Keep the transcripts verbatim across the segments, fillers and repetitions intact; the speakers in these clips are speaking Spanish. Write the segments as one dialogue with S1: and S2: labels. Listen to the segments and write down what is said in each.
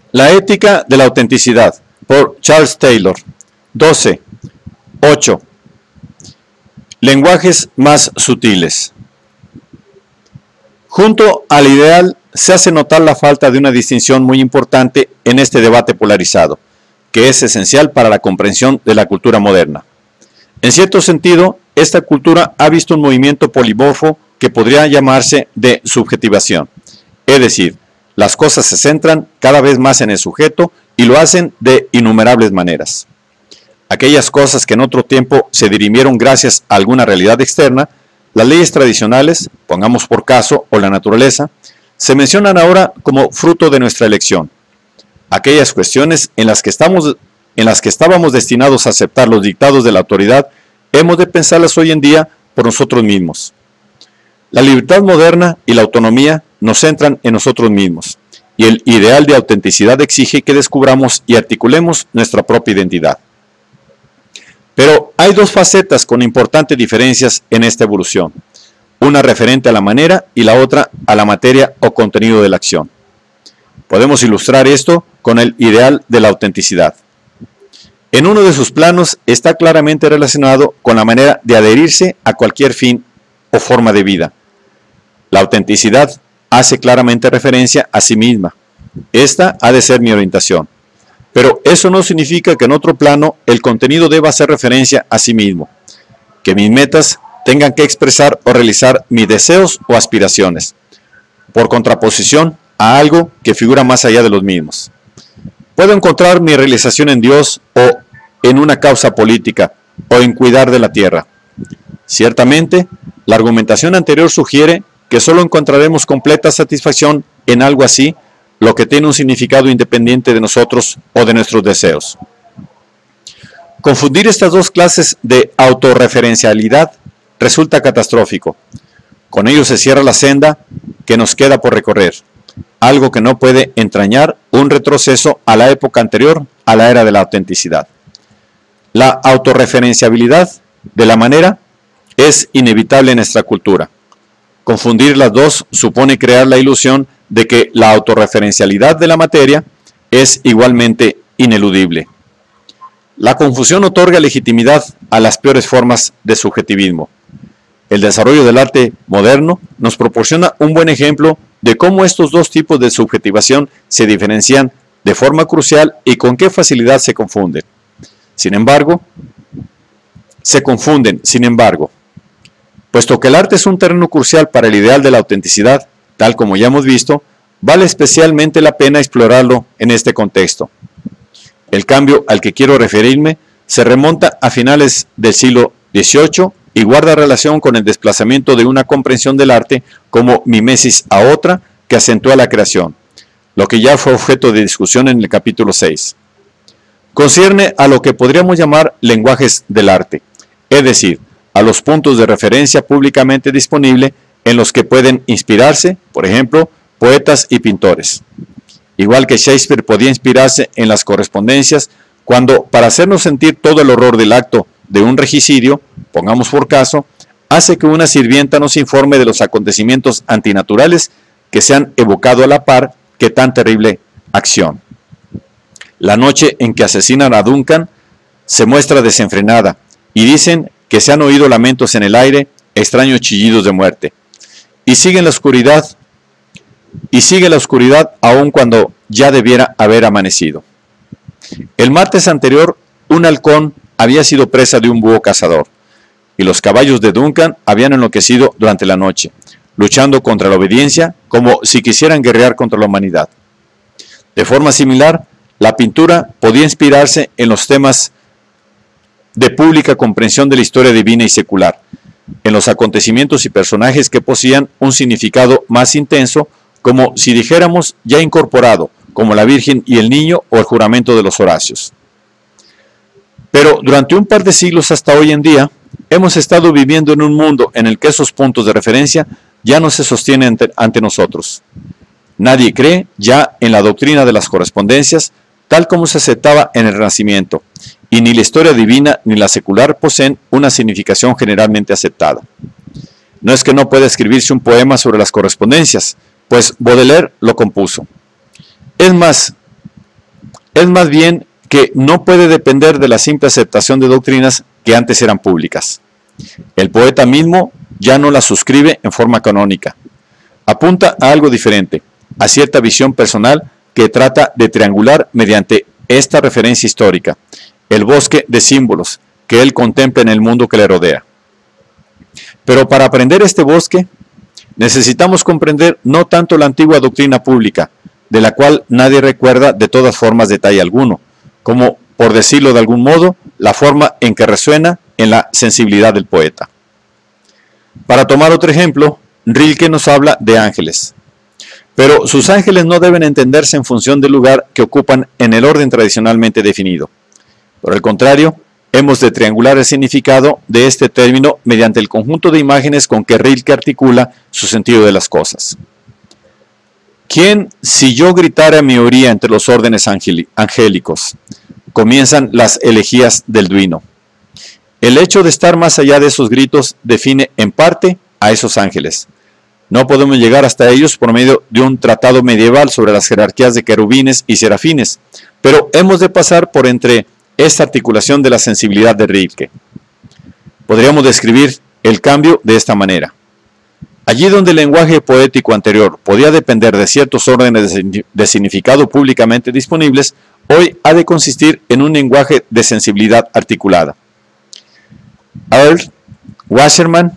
S1: La ética de la autenticidad, por Charles Taylor. doce. ocho. Lenguajes más sutiles. Junto al ideal se hace notar la falta de una distinción muy importante en este debate polarizado, que es esencial para la comprensión de la cultura moderna. En cierto sentido, esta cultura ha visto un movimiento polimorfo que podría llamarse de subjetivación, es decir, las cosas se centran cada vez más en el sujeto y lo hacen de innumerables maneras. Aquellas cosas que en otro tiempo se dirimieron gracias a alguna realidad externa, las leyes tradicionales, pongamos por caso, o la naturaleza, se mencionan ahora como fruto de nuestra elección. Aquellas cuestiones en las que estamos, en las que estábamos destinados a aceptar los dictados de la autoridad, hemos de pensarlas hoy en día por nosotros mismos. La libertad moderna y la autonomía nos centran en nosotros mismos, y el ideal de autenticidad exige que descubramos y articulemos nuestra propia identidad. Pero hay dos facetas con importantes diferencias en esta evolución, una referente a la manera y la otra a la materia o contenido de la acción. Podemos ilustrar esto con el ideal de la autenticidad. En uno de sus planos está claramente relacionado con la manera de adherirse a cualquier fin o forma de vida. La autenticidad hace claramente referencia a sí misma. Esta ha de ser mi orientación. Pero eso no significa que en otro plano el contenido deba hacer referencia a sí mismo, que mis metas tengan que expresar o realizar mis deseos o aspiraciones, por contraposición a algo que figura más allá de los mismos. Puedo encontrar mi realización en Dios o en una causa política o en cuidar de la tierra. Ciertamente, la argumentación anterior sugiere que solo encontraremos completa satisfacción en algo así, lo que tiene un significado independiente de nosotros o de nuestros deseos. Confundir estas dos clases de autorreferencialidad resulta catastrófico. Con ello se cierra la senda que nos queda por recorrer, algo que no puede entrañar un retroceso a la época anterior a la era de la autenticidad. La autorreferenciabilidad de la manera es inevitable en nuestra cultura. Confundir las dos supone crear la ilusión de que la autorreferencialidad de la materia es igualmente ineludible. La confusión otorga legitimidad a las peores formas de subjetivismo. El desarrollo del arte moderno nos proporciona un buen ejemplo de cómo estos dos tipos de subjetivación se diferencian de forma crucial y con qué facilidad se confunden. Sin embargo, se confunden, sin embargo, puesto que el arte es un terreno crucial para el ideal de la autenticidad, tal como ya hemos visto, vale especialmente la pena explorarlo en este contexto. El cambio al que quiero referirme se remonta a finales del siglo dieciocho y guarda relación con el desplazamiento de una comprensión del arte como mimesis a otra que acentúa la creación, lo que ya fue objeto de discusión en el capítulo seis. Concierne a lo que podríamos llamar lenguajes del arte, es decir, a los puntos de referencia públicamente disponibles en los que pueden inspirarse, por ejemplo, poetas y pintores. Igual que Shakespeare podía inspirarse en las correspondencias cuando, para hacernos sentir todo el horror del acto de un regicidio, pongamos por caso, hace que una sirvienta nos informe de los acontecimientos antinaturales que se han evocado a la par que tan terrible acción. La noche en que asesinan a Duncan se muestra desenfrenada y dicen que se han oído lamentos en el aire, extraños chillidos de muerte. Y sigue la oscuridad, y sigue la oscuridad aun cuando ya debiera haber amanecido. El martes anterior, un halcón había sido presa de un búho cazador, y los caballos de Duncan habían enloquecido durante la noche, luchando contra la obediencia como si quisieran guerrear contra la humanidad. De forma similar, la pintura podía inspirarse en los temas de pública comprensión de la historia divina y secular, en los acontecimientos y personajes que poseían un significado más intenso, como si dijéramos ya incorporado, como la Virgen y el Niño o el juramento de los Horacios. Pero durante un par de siglos hasta hoy en día, hemos estado viviendo en un mundo en el que esos puntos de referencia ya no se sostienen ante, ante nosotros. Nadie cree ya en la doctrina de las correspondencias, tal como se aceptaba en el Renacimiento, y ni la historia divina ni la secular poseen una significación generalmente aceptada. No es que no pueda escribirse un poema sobre las correspondencias, pues Baudelaire lo compuso. Es más, es más bien que no puede depender de la simple aceptación de doctrinas que antes eran públicas. El poeta mismo ya no las suscribe en forma canónica. Apunta a algo diferente, a cierta visión personal que trata de triangular mediante esta referencia histórica, el bosque de símbolos que él contempla en el mundo que le rodea. Pero para aprender este bosque, necesitamos comprender no tanto la antigua doctrina pública, de la cual nadie recuerda de todas formas detalle alguno, como, por decirlo de algún modo, la forma en que resuena en la sensibilidad del poeta. Para tomar otro ejemplo, Rilke nos habla de ángeles. Pero sus ángeles no deben entenderse en función del lugar que ocupan en el orden tradicionalmente definido. Por el contrario, hemos de triangular el significado de este término mediante el conjunto de imágenes con que Rilke articula su sentido de las cosas. ¿Quién, si yo gritara mi oría entre los órdenes angélicos? Comienzan las elegías del Duino. El hecho de estar más allá de esos gritos define en parte a esos ángeles. No podemos llegar hasta ellos por medio de un tratado medieval sobre las jerarquías de querubines y serafines, pero hemos de pasar por entre esta articulación de la sensibilidad de Rilke. Podríamos describir el cambio de esta manera. Allí donde el lenguaje poético anterior podía depender de ciertos órdenes de significado públicamente disponibles, hoy ha de consistir en un lenguaje de sensibilidad articulada. Earl Wasserman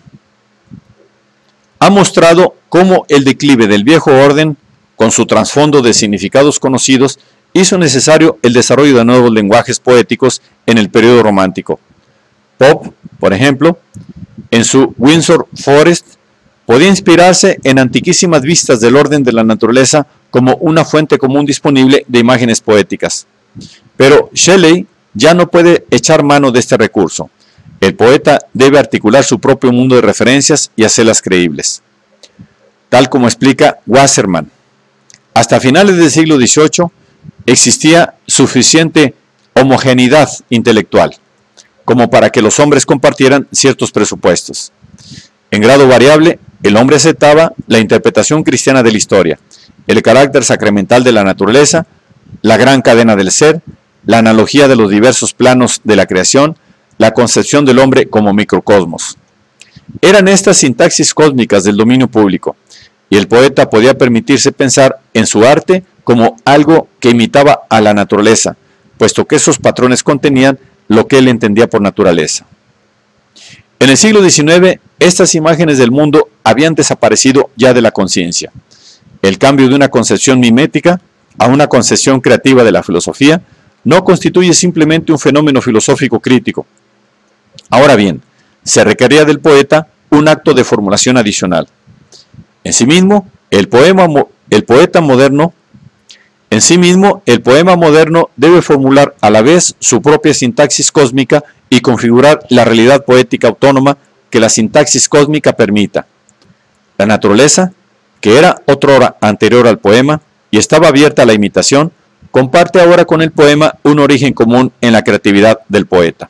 S1: ha mostrado cómo el declive del viejo orden, con su trasfondo de significados conocidos, hizo necesario el desarrollo de nuevos lenguajes poéticos en el periodo romántico. Pope, por ejemplo, en su Windsor Forest, podía inspirarse en antiquísimas vistas del orden de la naturaleza como una fuente común disponible de imágenes poéticas. Pero Shelley ya no puede echar mano de este recurso. El poeta debe articular su propio mundo de referencias y hacerlas creíbles. Tal como explica Wasserman, hasta finales del siglo dieciocho existía suficiente homogeneidad intelectual como para que los hombres compartieran ciertos presupuestos. En grado variable, el hombre aceptaba la interpretación cristiana de la historia, el carácter sacramental de la naturaleza, la gran cadena del ser, la analogía de los diversos planos de la creación, la concepción del hombre como microcosmos. Eran estas sintaxis cósmicas del dominio público, y el poeta podía permitirse pensar en su arte como algo que imitaba a la naturaleza, puesto que esos patrones contenían lo que él entendía por naturaleza. En el siglo diecinueve, estas imágenes del mundo habían desaparecido ya de la conciencia. El cambio de una concepción mimética a una concepción creativa de la filosofía no constituye simplemente un fenómeno filosófico crítico. Ahora bien, se requería del poeta un acto de formulación adicional. En sí mismo, el, poema, el poeta moderno, en sí mismo, el poema moderno debe formular a la vez su propia sintaxis cósmica y configurar la realidad poética autónoma que la sintaxis cósmica permita. La naturaleza, que era otrora anterior al poema y estaba abierta a la imitación, comparte ahora con el poema un origen común en la creatividad del poeta.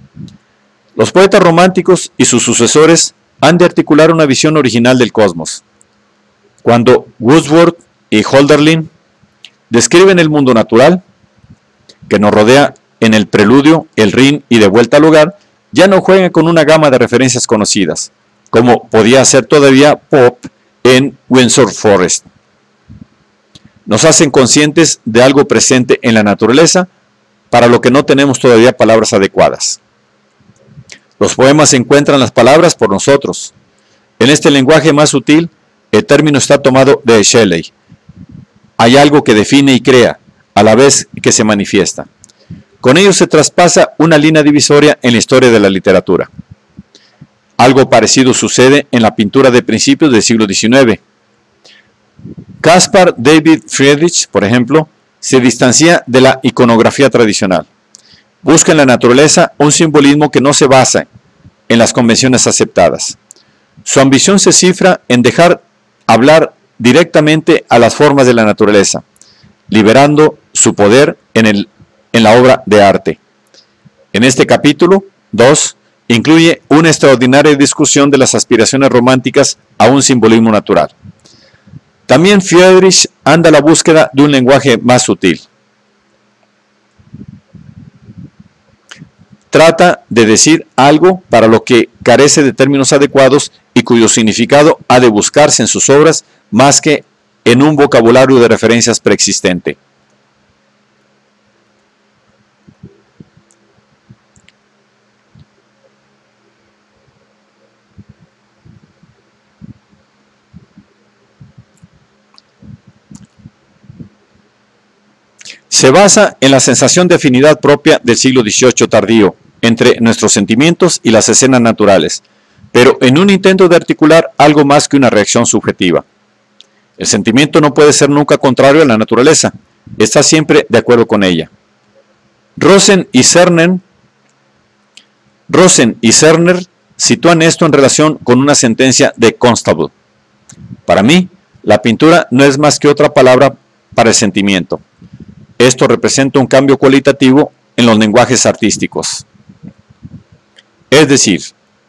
S1: Los poetas románticos y sus sucesores han de articular una visión original del cosmos. Cuando Wordsworth y Hölderlin describen el mundo natural que nos rodea en el preludio, el Rin y de vuelta al hogar, ya no juegan con una gama de referencias conocidas, como podía hacer todavía Pope en Windsor Forest. Nos hacen conscientes de algo presente en la naturaleza para lo que no tenemos todavía palabras adecuadas. Los poemas encuentran las palabras por nosotros. En este lenguaje más sutil, el término está tomado de Shelley. Hay algo que define y crea, a la vez que se manifiesta. Con ello se traspasa una línea divisoria en la historia de la literatura. Algo parecido sucede en la pintura de principios del siglo diecinueve. Caspar David Friedrich, por ejemplo, se distancia de la iconografía tradicional. Busca en la naturaleza un simbolismo que no se basa en las convenciones aceptadas. Su ambición se cifra en dejar hablar directamente a las formas de la naturaleza, liberando su poder en, el, en la obra de arte. En este capítulo, dos, incluye una extraordinaria discusión de las aspiraciones románticas a un simbolismo natural. También Friedrich anda a la búsqueda de un lenguaje más sutil. trata de decir algo para lo que carece de términos adecuados y cuyo significado ha de buscarse en sus obras más que en un vocabulario de referencias preexistente. Se basa en la sensación de afinidad propia del siglo dieciocho tardío entre nuestros sentimientos y las escenas naturales, pero en un intento de articular algo más que una reacción subjetiva. El sentimiento no puede ser nunca contrario a la naturaleza, está siempre de acuerdo con ella. Rosen y Cerner, Rosen y Cerner sitúan esto en relación con una sentencia de Constable. Para mí, la pintura no es más que otra palabra para el sentimiento. Esto representa un cambio cualitativo en los lenguajes artísticos. Es decir,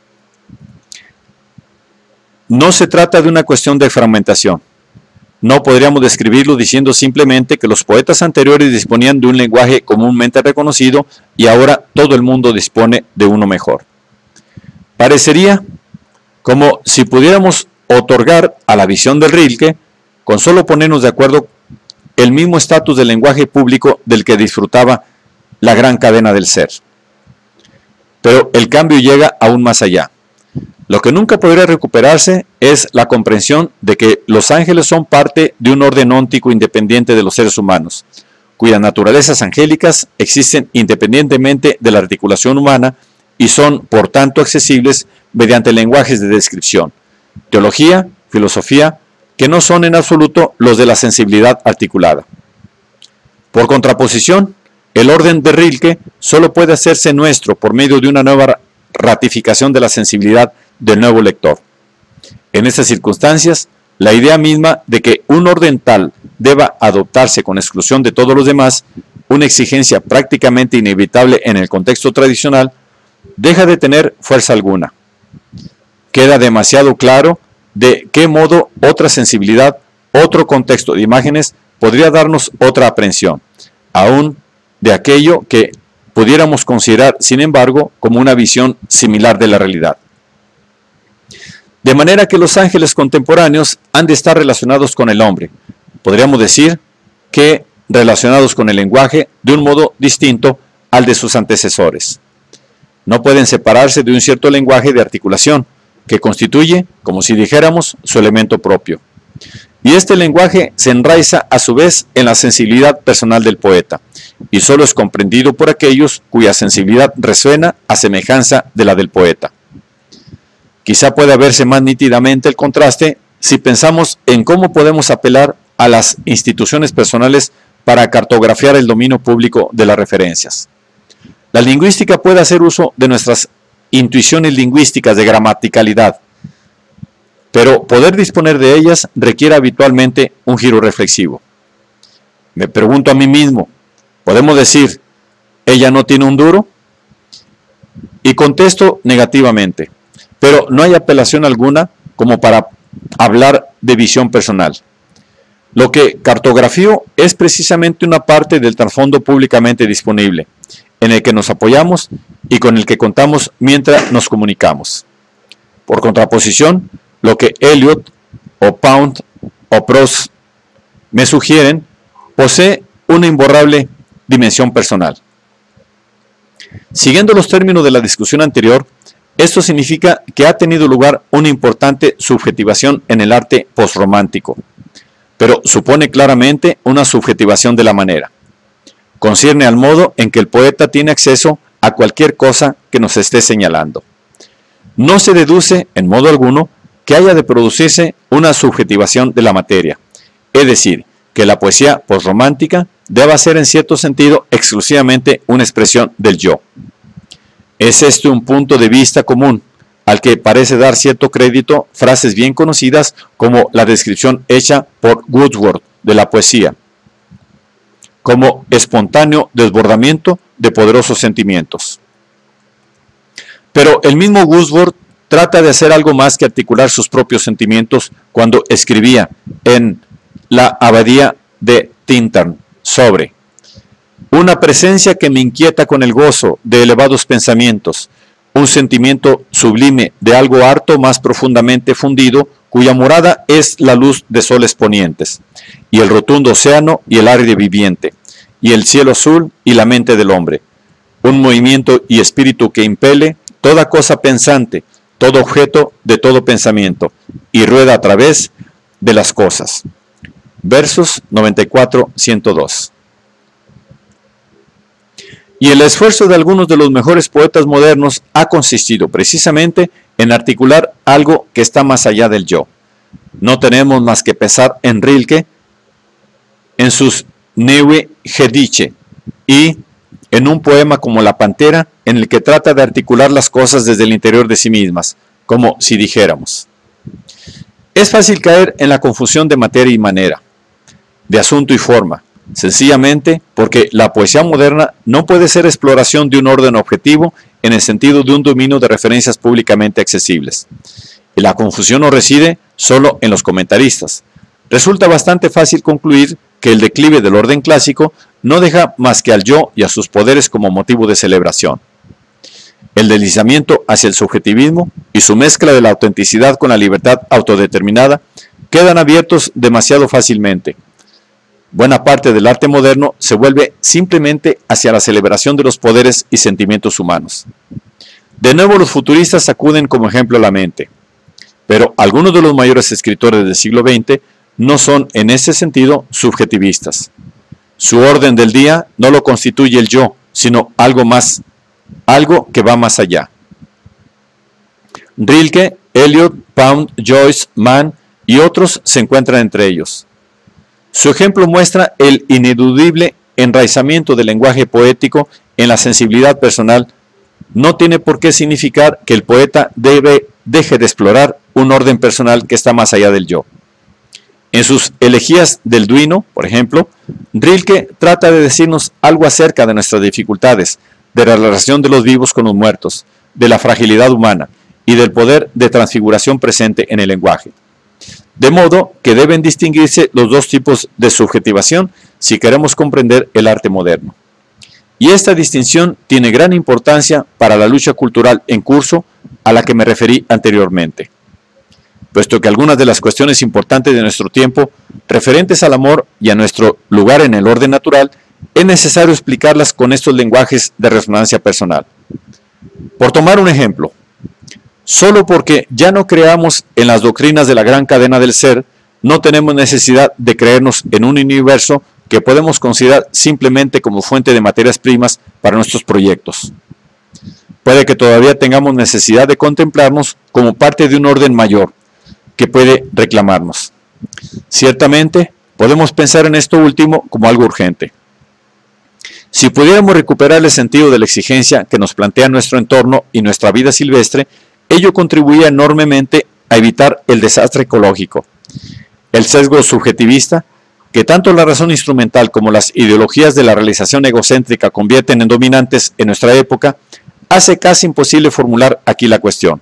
S1: no se trata de una cuestión de fragmentación. No podríamos describirlo diciendo simplemente que los poetas anteriores disponían de un lenguaje comúnmente reconocido y ahora todo el mundo dispone de uno mejor. Parecería como si pudiéramos otorgar a la visión del Rilke, con solo ponernos de acuerdo, el mismo estatus del lenguaje público del que disfrutaba la gran cadena del ser. Pero el cambio llega aún más allá. Lo que nunca podría recuperarse es la comprensión de que los ángeles son parte de un orden óntico independiente de los seres humanos, cuyas naturalezas angélicas existen independientemente de la articulación humana y son, por tanto, accesibles mediante lenguajes de descripción, teología, filosofía, que no son en absoluto los de la sensibilidad articulada. Por contraposición, el orden de Rilke solo puede hacerse nuestro por medio de una nueva ratificación de la sensibilidad del nuevo lector. En estas circunstancias, la idea misma de que un orden tal deba adoptarse con exclusión de todos los demás, una exigencia prácticamente inevitable en el contexto tradicional, deja de tener fuerza alguna. Queda demasiado claro de qué modo otra sensibilidad, otro contexto de imágenes podría darnos otra aprehensión, aún de aquello que pudiéramos considerar, sin embargo, como una visión similar de la realidad. De manera que los ángeles contemporáneos han de estar relacionados con el hombre, podríamos decir que relacionados con el lenguaje de un modo distinto al de sus antecesores. No pueden separarse de un cierto lenguaje de articulación, que constituye, como si dijéramos, su elemento propio. Y este lenguaje se enraiza a su vez en la sensibilidad personal del poeta, y solo es comprendido por aquellos cuya sensibilidad resuena a semejanza de la del poeta. Quizá pueda verse más nítidamente el contraste si pensamos en cómo podemos apelar a las instituciones personales para cartografiar el dominio público de las referencias. La lingüística puede hacer uso de nuestras intuiciones lingüísticas de gramaticalidad, pero poder disponer de ellas requiere habitualmente un giro reflexivo. Me pregunto a mí mismo, ¿podemos decir, ella no tiene un duro? Y contesto negativamente, pero no hay apelación alguna como para hablar de visión personal. Lo que cartografío es precisamente una parte del trasfondo públicamente disponible, en el que nos apoyamos y con el que contamos mientras nos comunicamos. Por contraposición, lo que Eliot o Pound o Proust me sugieren posee una imborrable dimensión personal. Siguiendo los términos de la discusión anterior, esto significa que ha tenido lugar una importante subjetivación en el arte postromántico, pero supone claramente una subjetivación de la manera. Concierne al modo en que el poeta tiene acceso a cualquier cosa que nos esté señalando. No se deduce, en modo alguno, que haya de producirse una subjetivación de la materia, es decir, que la poesía postromántica deba ser en cierto sentido exclusivamente una expresión del yo. Es este un punto de vista común, al que parece dar cierto crédito frases bien conocidas como la descripción hecha por Wordsworth de la poesía, como espontáneo desbordamiento de poderosos sentimientos. Pero el mismo Wordsworth trata de hacer algo más que articular sus propios sentimientos cuando escribía en la abadía de Tintern sobre una presencia que me inquieta con el gozo de elevados pensamientos, un sentimiento sublime de algo harto más profundamente fundido, cuya morada es la luz de soles ponientes, y el rotundo océano y el aire viviente, y el cielo azul y la mente del hombre, un movimiento y espíritu que impele toda cosa pensante, todo objeto de todo pensamiento, y rueda a través de las cosas. Versos noventa y cuatro, ciento dos. Y el esfuerzo de algunos de los mejores poetas modernos ha consistido precisamente en articular algo que está más allá del yo. No tenemos más que pensar en Rilke, en sus Neue Gedichte y en un poema como La Pantera, en el que trata de articular las cosas desde el interior de sí mismas, como si dijéramos. Es fácil caer en la confusión de materia y manera, de asunto y forma, sencillamente porque la poesía moderna no puede ser exploración de un orden objetivo en el sentido de un dominio de referencias públicamente accesibles. Y la confusión no reside solo en los comentaristas. Resulta bastante fácil concluir que el declive del orden clásico no deja más que al yo y a sus poderes como motivo de celebración. El deslizamiento hacia el subjetivismo y su mezcla de la autenticidad con la libertad autodeterminada quedan abiertos demasiado fácilmente. Buena parte del arte moderno se vuelve simplemente hacia la celebración de los poderes y sentimientos humanos. De nuevo los futuristas acuden como ejemplo a la mente, pero algunos de los mayores escritores del siglo veinte no son en ese sentido subjetivistas. Su orden del día no lo constituye el yo, sino algo más, algo que va más allá. Rilke, Eliot, Pound, Joyce, Mann y otros se encuentran entre ellos. Su ejemplo muestra el ineludible enraizamiento del lenguaje poético en la sensibilidad personal. No tiene por qué significar que el poeta debe, deje de explorar un orden personal que está más allá del yo. En sus elegías del Duino, por ejemplo, Rilke trata de decirnos algo acerca de nuestras dificultades, de la relación de los vivos con los muertos, de la fragilidad humana y del poder de transfiguración presente en el lenguaje. De modo que deben distinguirse los dos tipos de subjetivación si queremos comprender el arte moderno. Y esta distinción tiene gran importancia para la lucha cultural en curso a la que me referí anteriormente, puesto que algunas de las cuestiones importantes de nuestro tiempo, referentes al amor y a nuestro lugar en el orden natural, es necesario explicarlas con estos lenguajes de resonancia personal. Por tomar un ejemplo, solo porque ya no creamos en las doctrinas de la gran cadena del ser, no tenemos necesidad de creernos en un universo que podemos considerar simplemente como fuente de materias primas para nuestros proyectos. Puede que todavía tengamos necesidad de contemplarnos como parte de un orden mayor que puede reclamarnos. Ciertamente, podemos pensar en esto último como algo urgente. Si pudiéramos recuperar el sentido de la exigencia que nos plantea nuestro entorno y nuestra vida silvestre, ello contribuía enormemente a evitar el desastre ecológico. El sesgo subjetivista, que tanto la razón instrumental como las ideologías de la realización egocéntrica convierten en dominantes en nuestra época, hace casi imposible formular aquí la cuestión.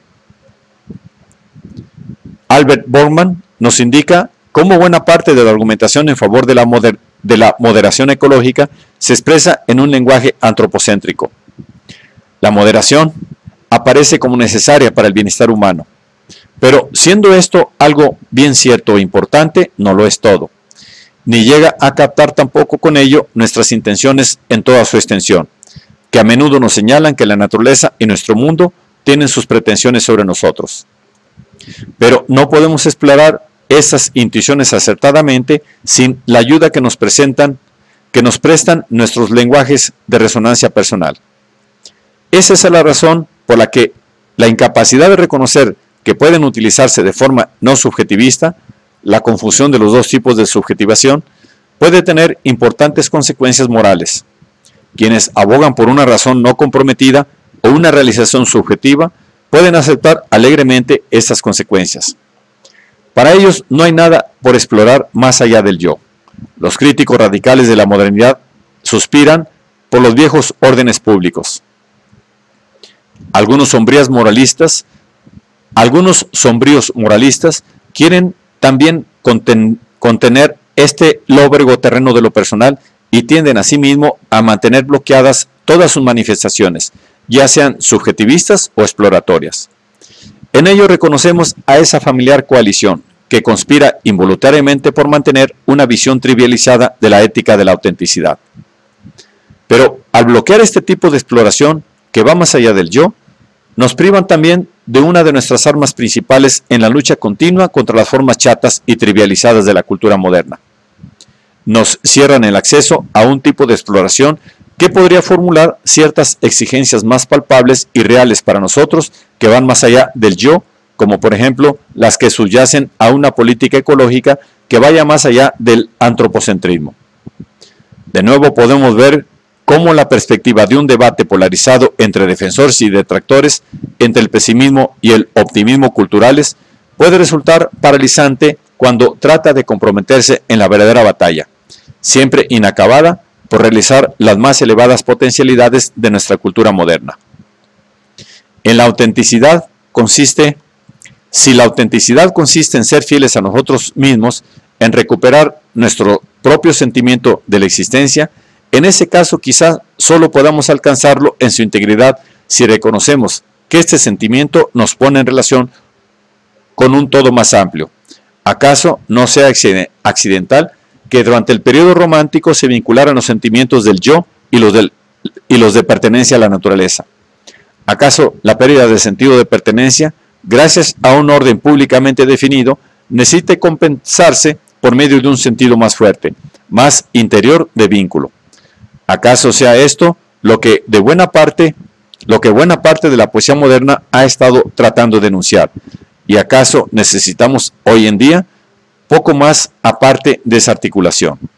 S1: Albert Borgman nos indica cómo buena parte de la argumentación en favor de la, moder de la moderación ecológica se expresa en un lenguaje antropocéntrico. La moderación aparece como necesaria para el bienestar humano, pero siendo esto algo bien cierto e importante, no lo es todo, ni llega a captar tampoco con ello nuestras intenciones en toda su extensión, que a menudo nos señalan que la naturaleza y nuestro mundo tienen sus pretensiones sobre nosotros. Pero no podemos explorar esas intuiciones acertadamente sin la ayuda que nos presentan, que nos prestan nuestros lenguajes de resonancia personal. Esa es la razón por la que la incapacidad de reconocer que pueden utilizarse de forma no subjetivista, la confusión de los dos tipos de subjetivación, puede tener importantes consecuencias morales. Quienes abogan por una razón no comprometida o una realización subjetiva pueden aceptar alegremente estas consecuencias. Para ellos no hay nada por explorar más allá del yo. Los críticos radicales de la modernidad suspiran por los viejos órdenes públicos. Algunos sombríos moralistas, algunos sombríos moralistas quieren también conten, contener este lóbrego terreno de lo personal y tienden asimismo a mantener bloqueadas todas sus manifestaciones, ya sean subjetivistas o exploratorias. En ello reconocemos a esa familiar coalición que conspira involuntariamente por mantener una visión trivializada de la ética de la autenticidad. Pero al bloquear este tipo de exploración, que va más allá del yo, nos privan también de una de nuestras armas principales en la lucha continua contra las formas chatas y trivializadas de la cultura moderna. Nos cierran el acceso a un tipo de exploración que podría formular ciertas exigencias más palpables y reales para nosotros que van más allá del yo, como por ejemplo las que subyacen a una política ecológica que vaya más allá del antropocentrismo. De nuevo podemos ver cómo la perspectiva de un debate polarizado entre defensores y detractores, entre el pesimismo y el optimismo culturales, puede resultar paralizante cuando trata de comprometerse en la verdadera batalla, siempre inacabada por realizar las más elevadas potencialidades de nuestra cultura moderna. En la autenticidad consiste, si la autenticidad consiste en ser fieles a nosotros mismos, en recuperar nuestro propio sentimiento de la existencia, en ese caso quizás solo podamos alcanzarlo en su integridad si reconocemos que este sentimiento nos pone en relación con un todo más amplio. ¿Acaso no sea accidental que durante el periodo romántico se vincularan los sentimientos del yo y los, del, y los de pertenencia a la naturaleza? ¿Acaso la pérdida de sentido de pertenencia, gracias a un orden públicamente definido, necesite compensarse por medio de un sentido más fuerte, más interior de vínculo? ¿Acaso sea esto lo que de buena parte, lo que buena parte de la poesía moderna ha estado tratando de enunciar? ¿Y acaso necesitamos hoy en día poco más aparte de esa articulación?